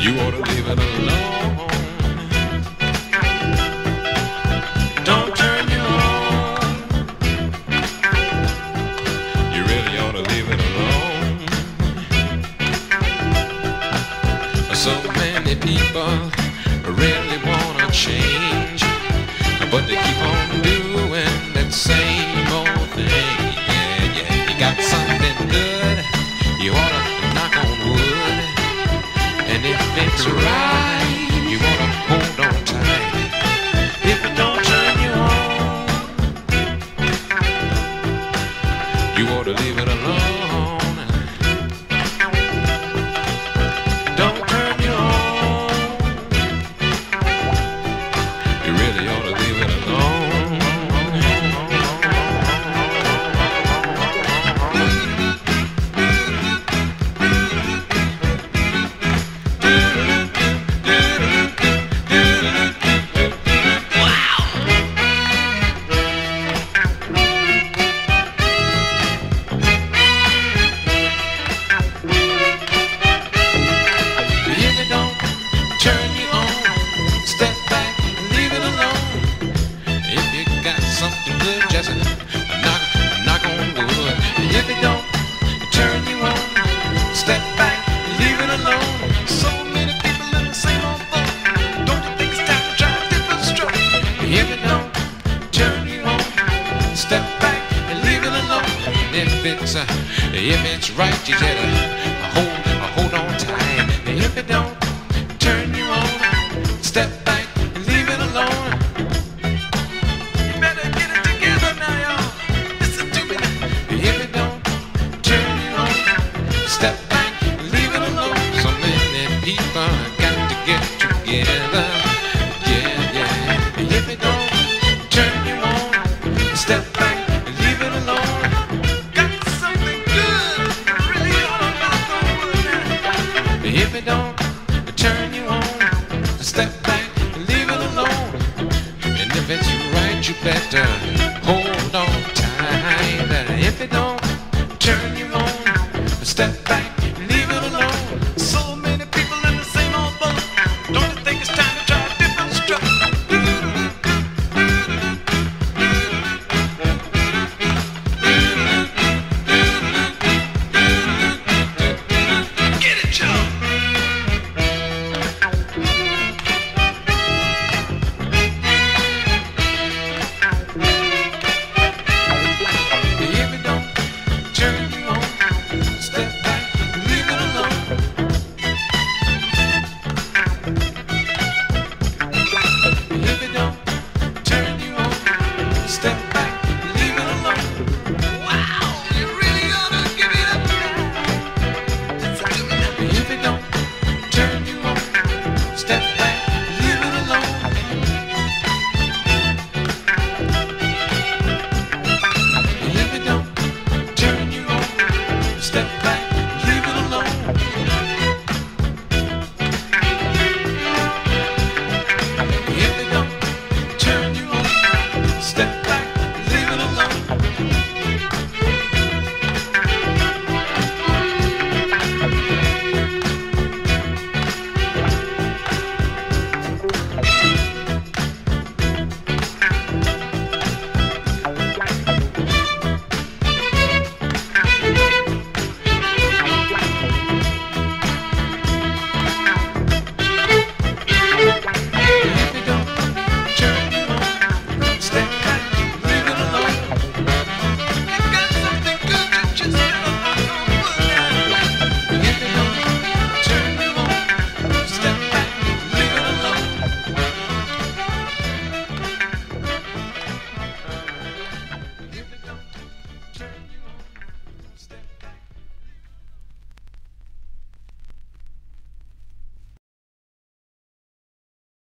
You ought to leave it alone. Don't turn you on. You really ought to leave it alone. So many people really wanna change, but they keep on doing that same old thing. Yeah, yeah, you got something good, you ought to knock on wood. And if it's right, you ought to hold on tight. If it don't turn you on, you ought to leave it alone. Don't turn you on. You really ought to leave it alone. Something good, just knock on wood. If it don't turn you on, step back, leave it alone. So many people in the same old boat. Don't you think it's time to try a different stroke? If it don't turn you on, step back and leave it alone. And if it's right, you better hold on tight. If it don't turn you on, step back and leave it alone. Step back and leave it alone. So many people got to get together. Yeah, yeah. If it don't turn you on, step back and leave it alone. Got something good, really ought to knock on wood now. If it don't turn you on, step back and leave it alone. And if it's right, you better hold on tight. If it don't turn you on, step back.